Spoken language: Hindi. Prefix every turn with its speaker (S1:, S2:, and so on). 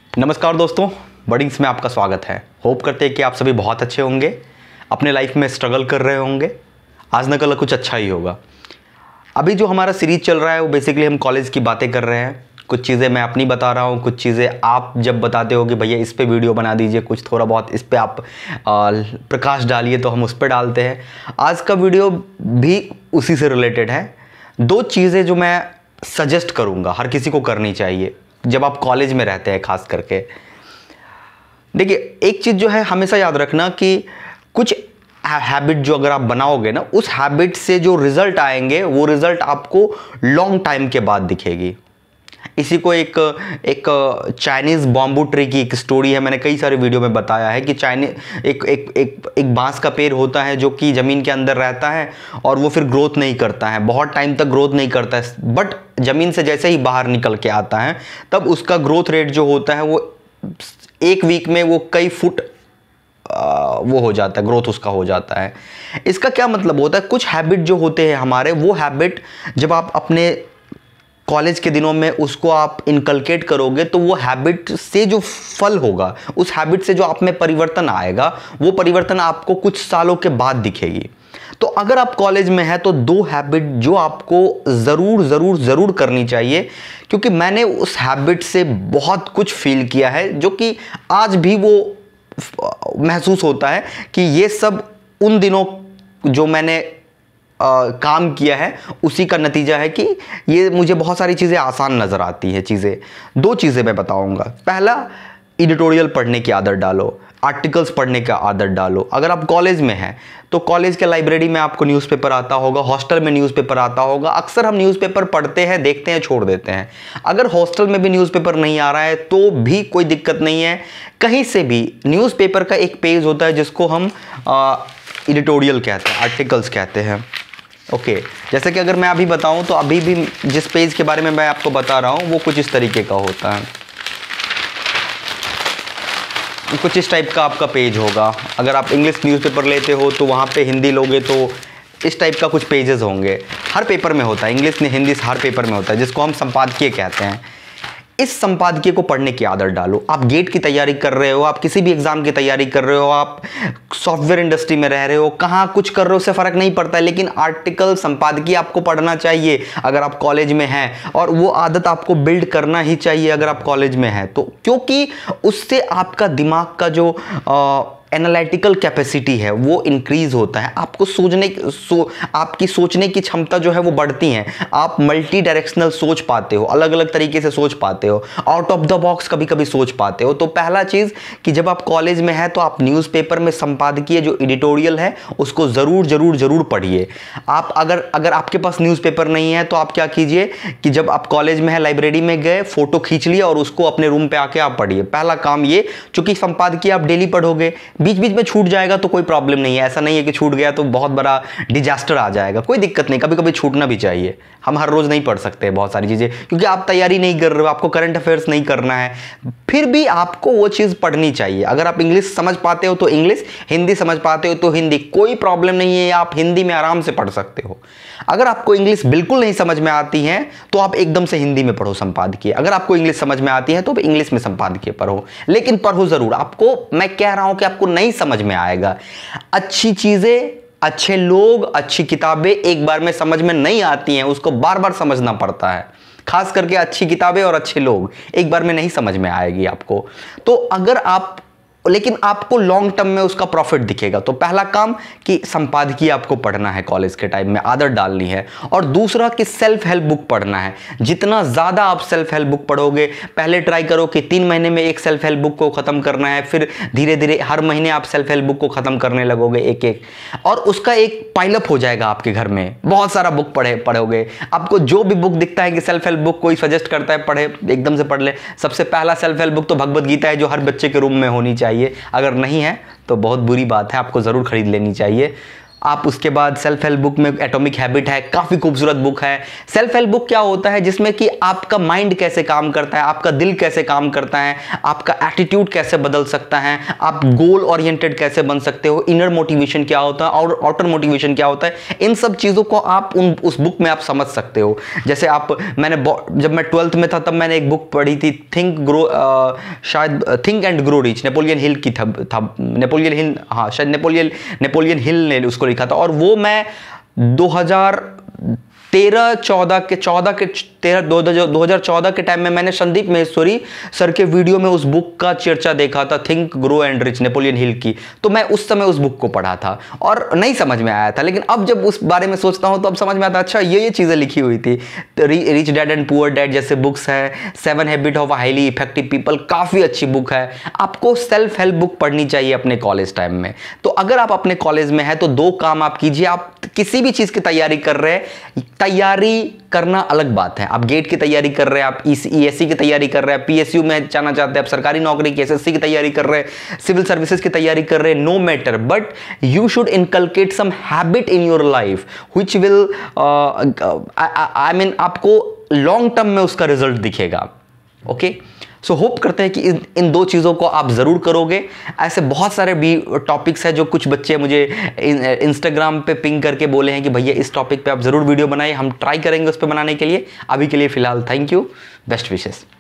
S1: नमस्कार दोस्तों, वर्डिंग्स में आपका स्वागत है। होप करते हैं कि आप सभी बहुत अच्छे होंगे, अपने लाइफ में स्ट्रगल कर रहे होंगे। आज न कल कुछ अच्छा ही होगा। अभी जो हमारा सीरीज चल रहा है वो बेसिकली हम कॉलेज की बातें कर रहे हैं। कुछ चीज़ें मैं अपनी बता रहा हूँ, कुछ चीज़ें आप जब बताते हो कि भैया इस पे वीडियो बना दीजिए, कुछ थोड़ा बहुत इस पे आप प्रकाश डालिए, तो हम उस पर डालते हैं। आज का वीडियो भी उसी से रिलेटेड है। दो चीज़ें जो मैं सजेस्ट करूँगा, हर किसी को करनी चाहिए जब आप कॉलेज में रहते हैं। खास करके देखिए, एक चीज़ जो है हमेशा याद रखना कि कुछ हैबिट जो अगर आप बनाओगे ना, उस हैबिट से जो रिजल्ट आएंगे वो रिजल्ट आपको लॉन्ग टाइम के बाद दिखेगी। इसी को एक चाइनीज़ बॉम्बू ट्री की एक स्टोरी है, मैंने कई सारे वीडियो में बताया है कि एक बांस का पेड़ होता है जो कि ज़मीन के अंदर रहता है और वो फिर ग्रोथ नहीं करता है, बहुत टाइम तक ग्रोथ नहीं करता है। बट ज़मीन से जैसे ही बाहर निकल के आता है तब उसका ग्रोथ रेट जो होता है वो एक वीक में वो कई फुट वो हो जाता है, ग्रोथ उसका हो जाता है। इसका क्या मतलब होता है, कुछ हैबिट जो होते हैं हमारे, वो हैबिट जब आप अपने कॉलेज के दिनों में उसको आप इनकलकेट करोगे तो वो हैबिट से जो फल होगा, उस हैबिट से जो आप में परिवर्तन आएगा, वो परिवर्तन आपको कुछ सालों के बाद दिखेगी। तो अगर आप कॉलेज में हैं तो दो हैबिट जो आपको ज़रूर ज़रूर ज़रूर करनी चाहिए, क्योंकि मैंने उस हैबिट से बहुत कुछ फील किया है, जो कि आज भी वो महसूस होता है कि ये सब उन दिनों जो मैंने काम किया है उसी का नतीजा है कि ये मुझे बहुत सारी चीज़ें आसान नज़र आती हैं। दो चीज़ें मैं बताऊंगा। पहला, एडिटोरियल पढ़ने की आदत डालो, आर्टिकल्स पढ़ने का आदत डालो। अगर आप कॉलेज में हैं तो कॉलेज के लाइब्रेरी में आपको न्यूज़पेपर आता होगा, हॉस्टल में न्यूज़पेपर आता होगा। अक्सर हम न्यूज़पेपर पढ़ते हैं, देखते हैं, छोड़ देते हैं। अगर हॉस्टल में भी न्यूज़पेपर नहीं आ रहा है तो भी कोई दिक्कत नहीं है, कहीं से भी न्यूज़पेपर का एक पेज होता है जिसको हम एडिटोरियल कहते हैं, आर्टिकल्स कहते हैं। ओके, जैसे कि अगर मैं अभी बताऊं तो अभी भी जिस पेज के बारे में मैं आपको बता रहा हूं वो कुछ इस तरीके का होता है, कुछ इस टाइप का आपका पेज होगा। अगर आप इंग्लिश न्यूज़पेपर लेते हो तो वहाँ पे हिंदी लोगे तो इस टाइप का कुछ पेजेस होंगे। हर पेपर में होता है, इंग्लिश ने हिंदी हर पेपर में होता है, जिसको हम संपादकीय कहते हैं। इस संपादकीय को पढ़ने की आदत डालो। आप गेट की तैयारी कर रहे हो, आप किसी भी एग्जाम की तैयारी कर रहे हो, आप सॉफ्टवेयर इंडस्ट्री में रह रहे हो, कहाँ कुछ कर रहे हो उससे फ़र्क नहीं पड़ता है, लेकिन आर्टिकल संपादकीय आपको पढ़ना चाहिए अगर आप कॉलेज में हैं, और वो आदत आपको बिल्ड करना ही चाहिए अगर आप कॉलेज में हैं तो, क्योंकि उससे आपका दिमाग का जो एनालिटिकल कैपेसिटी है वो इंक्रीज होता है। आपको आपकी सोचने की क्षमता जो है वो बढ़ती है। आप मल्टी डायरेक्शनल सोच पाते हो, अलग अलग तरीके से सोच पाते हो, आउट ऑफ द बॉक्स कभी कभी सोच पाते हो। तो पहला चीज़ कि जब आप कॉलेज में हैं तो आप न्यूज़पेपर में संपादकीय जो एडिटोरियल है उसको ज़रूर ज़रूर ज़रूर पढ़िए। आप अगर आपके पास न्यूज़पेपर नहीं है तो आप क्या कीजिए कि जब आप कॉलेज में है, लाइब्रेरी में गए, फ़ोटो खींच लिया और उसको अपने रूम पर आके आप पढ़िए। पहला काम ये, चूँकि संपादकीय आप डेली पढ़ोगे, बीच बीच में छूट जाएगा तो कोई प्रॉब्लम नहीं है। ऐसा नहीं है कि छूट गया तो बहुत बड़ा डिजास्टर आ जाएगा, कोई दिक्कत नहीं, कभी कभी छूटना भी चाहिए। हम हर रोज नहीं पढ़ सकते बहुत सारी चीजें, क्योंकि आप तैयारी नहीं कर रहे हो, आपको करंट अफेयर्स नहीं करना है, फिर भी आपको वो चीज पढ़नी चाहिए। अगर आप इंग्लिश समझ पाते हो तो इंग्लिश, हिंदी समझ पाते हो तो हिंदी, कोई प्रॉब्लम नहीं है, आप हिंदी में आराम से पढ़ सकते हो। अगर आपको इंग्लिश बिल्कुल नहीं समझ में आती है तो आप एकदम से हिंदी में पढ़ो संपादकीय। अगर आपको इंग्लिश समझ में आती है तो इंग्लिश में संपादकीय पढ़ो, लेकिन पढ़ो जरूर। आपको मैं कह रहा हूं कि आपको नहीं समझ में आएगा, अच्छी चीजें, अच्छे लोग, अच्छी किताबें एक बार में समझ में नहीं आती हैं, उसको बार बार समझना पड़ता है। खास करके अच्छी किताबें और अच्छे लोग एक बार में नहीं समझ में आएगी आपको। तो अगर आप, लेकिन आपको लॉन्ग टर्म में उसका प्रॉफिट दिखेगा। तो पहला काम कि संपादकीय आपको पढ़ना है, कॉलेज के टाइम में आदत डालनी है। और दूसरा कि सेल्फ हेल्प बुक पढ़ना है। जितना ज़्यादा आप सेल्फ हेल्प बुक पढ़ोगे, पहले ट्राई करो कि 3 महीने में एक सेल्फ हेल्प बुक को ख़त्म करना है, फिर धीरे धीरे हर महीने आप सेल्फ हेल्प बुक को ख़त्म करने लगोगे एक एक, और उसका एक पाइलअप हो जाएगा आपके घर में। बहुत सारा बुक पढ़ोगे, आपको जो भी बुक दिखता है कि सेल्फ हेल्प बुक कोई सजेस्ट करता है पढ़े, एकदम से पढ़ ले। सबसे पहला सेल्फ हेल्प बुक तो भगवद गीता है, जो हर बच्चे के रूम में होनी चाहिए। अगर नहीं है तो बहुत बुरी बात है, आपको ज़रूर खरीद लेनी चाहिए। आप उसके बाद सेल्फ हेल्प बुक में एटॉमिक हैबिट है, काफ़ी खूबसूरत बुक है। सेल्फ हेल्प बुक क्या होता है, जिसमें कि आपका माइंड कैसे काम करता है, आपका दिल कैसे काम करता है, आपका एटीट्यूड कैसे बदल सकता है, आप गोल ओरिएंटेड कैसे बन सकते हो, इनर मोटिवेशन क्या होता है और आउटर मोटिवेशन क्या होता है, इन सब चीज़ों को आप उस बुक में आप समझ सकते हो। जैसे जब मैं 12th में था तब मैंने एक बुक पढ़ी थी, शायद think and grow rich, Napoleon Hill की था नेपोलियन हिल, हाँ शायद नेपोलियन हिल ने उसको लिखा था। और वो मैं 2014 के टाइम में मैंने संदीप महेश्वरी सर के वीडियो में उस बुक का चर्चा देखा था, think grow and rich, Napoleon Hill की। तो मैं उस समय उस बुक को पढ़ा था और नहीं समझ में आया था, लेकिन अब जब उस बारे में सोचता हूं तो अब समझ में आता, अच्छा ये चीज़ें लिखी हुई थी। तो rich dad and poor dad जैसे बुक्स है, 7 habit of highly effective people, काफ़ी अच्छी बुक है। आपको सेल्फ हेल्प बुक पढ़नी चाहिए अपने कॉलेज टाइम में। तो अगर आप अपने कॉलेज में है तो 2 काम आप कीजिए। आप किसी भी चीज़ की तैयारी कर रहे हैं, तैयारी करना अलग बात है। आप गेट की तैयारी कर रहे हैं, आप ईएससी की तैयारी कर रहे हैं, पीएसयू में जाना चाहते हैं, आप सरकारी नौकरी की एसएससी की तैयारी कर रहे हैं, सिविल सर्विसेज की तैयारी कर रहे हैं, no matter, but you should inculcate some habit in your life which will I mean आपको लॉन्ग टर्म में उसका रिजल्ट दिखेगा। ओके, सो होप करते हैं कि इन 2 चीज़ों को आप ज़रूर करोगे। ऐसे बहुत सारे भी टॉपिक्स हैं जो कुछ बच्चे मुझे इंस्टाग्राम पे पिंग करके बोले हैं कि भैया इस टॉपिक पे आप ज़रूर वीडियो बनाइए, हम ट्राई करेंगे उस पर बनाने के लिए। अभी के लिए फ़िलहाल थैंक यू, बेस्ट विशेस।